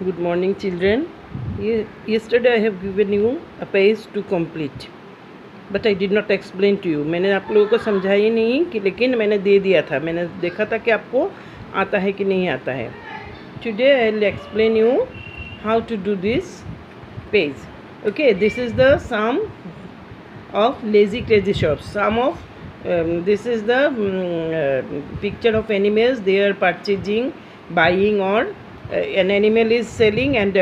Good morning, children. Yesterday I have given you a page to complete, but I did not explain to you. मैंने आप लोगों को समझा ही नहीं कि लेकिन मैंने दे दिया था. मैंने देखा था कि आपको आता है कि नहीं आता है. Today I will explain you how to do this page. Okay, this is the sum of lazy crazy shops. Sum of this is the picture of animals. They are purchasing, buying, or an animal is selling, and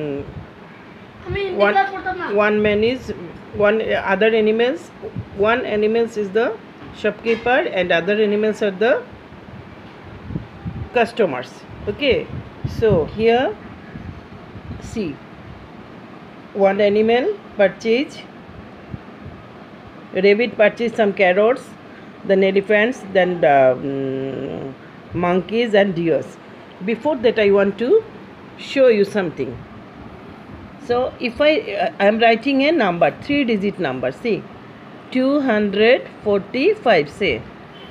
one man is one other animals. One animals is the shopkeeper, and other animals are the customers. Okay, so here see, one animal purchase. Rabbit purchased some carrots, then elephants, then monkeys and deers. Before that I want to show you something. So if I am writing a number, 3-digit number, see, 245, say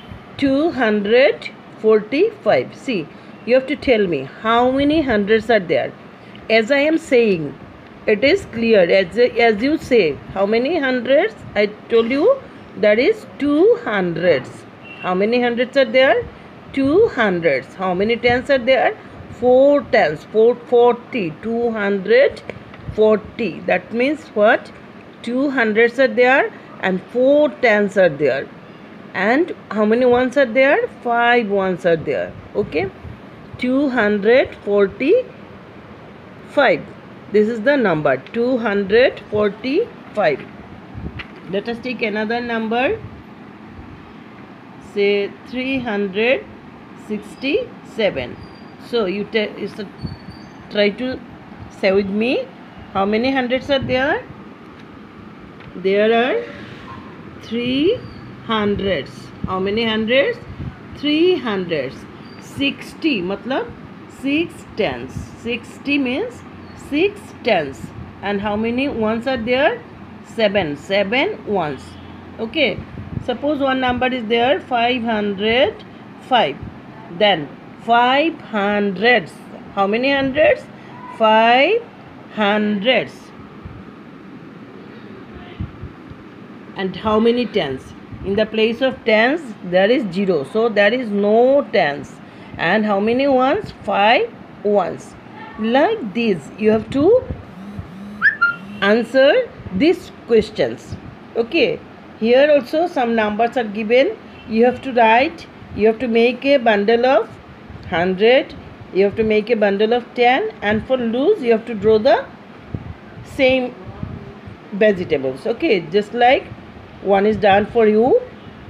245. See, you have to tell me how many hundreds are there. As I am saying, it is clear. As you say, how many hundreds? I told you that is 200s. How many hundreds are there? 200s. How many tens are there? 4 tens. 440. 240. That means what? 200s are there and 4 tens are there. And how many ones are there? 5 ones are there. Okay. 245. This is the number 245. Let us take another number. Say 367. So you try to say with me how many hundreds are there. There are 3 hundreds. How many hundreds? 3 hundreds. 60 matlab 6 tens. 60 means 6 tens. And how many ones are there? 7 ones. Okay, suppose one number is there 505. Then 5 hundreds. How many hundreds? 5 hundreds. And how many tens? In the place of tens there is 0, so there is no tens. And how many ones? 5 ones. Like this you have to answer these questions. Okay, here also some numbers are given. You have to write. You have to make a bundle of 100. You have to make a bundle of 10, and for loose you have to draw the same vegetables. Okay, just like one is done for you.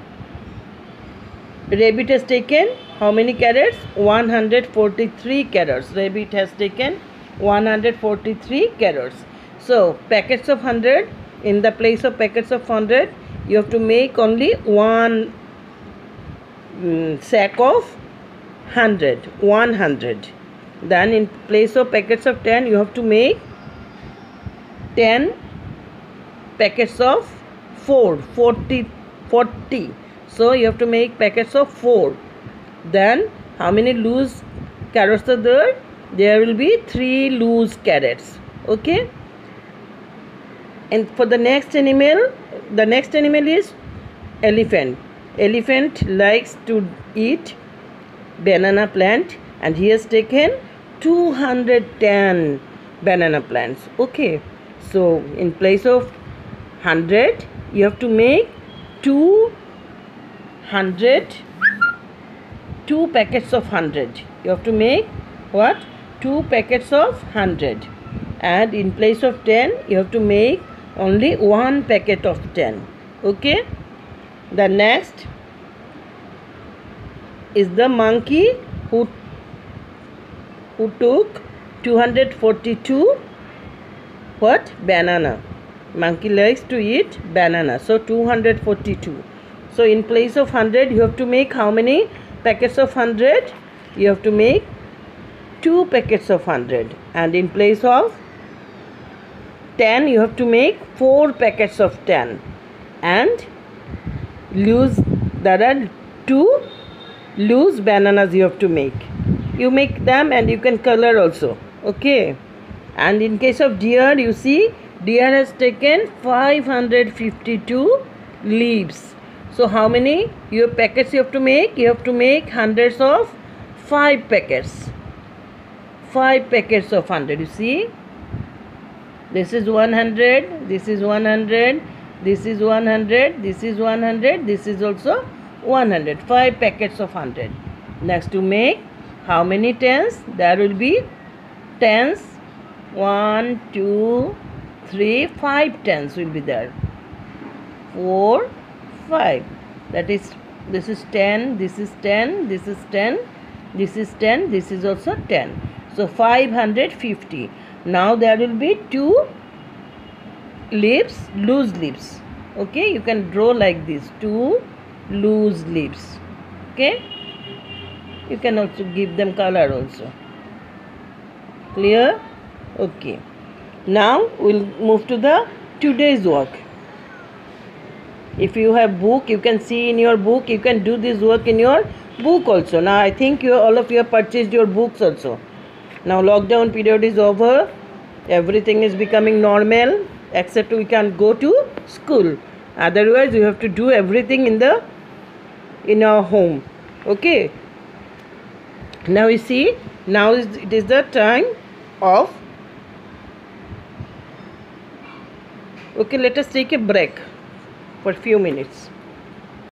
Rabbit has taken how many carrots? 143 carrots. Rabbit has taken 143 carrots. So packets of 100, in the place of packets of 100 you have to make only one sack of 100. Then in place of packets of 10 you have to make 10 packets of 40. So you have to make packets of 4. Then how many loose carrots are there? There will be 3 loose carrots. Okay. And for the next animal is elephant. Elephant likes to eat banana plant, and he has taken 210 banana plants. Okay, so in place of 100 you have to make 200, 2 packets of 100. You have to make what? 2 packets of 100. And in place of 10 you have to make only 1 packet of 10. Okay. The next is the monkey who took 242 what? Banana. Monkey likes to eat banana, so 242. So in place of 100 you have to make how many packets of 100? You have to make 2 packets of 100. And in place of 10 you have to make 4 packets of 10. And there are 2 loose bananas you have to make. You make them and you can color also. Okay, and in case of deer, you see deer has taken 552 leaves. So how many packets you have to make? You have to make hundreds of 5 packets. 5 packets of 100. You see, this is 100, this is 100, this is 100, this is 100, this is also 100. 5 packets of 100. Next, to make how many tens? There will be tens. 1, 2, 3, 5 tens will be there. 4, 5. That is, this is 10, this is 10, this is 10, this is 10, this is also 10. So 550. Now there will be 2 leaves, loose leaves. Okay, you can draw like this, 2 loose leaves. Okay, you can also give them color also. Clear? Okay, now we'll move to the today's work. If you have book, you can see in your book, you can do this work in your book also. Now I think all of you have purchased your books also. Now lockdown period is over, everything is becoming normal, except we can go to school. Otherwise you have to do everything in our home. Okay, now you see, now it is the time of, okay, let us take a break for a few minutes.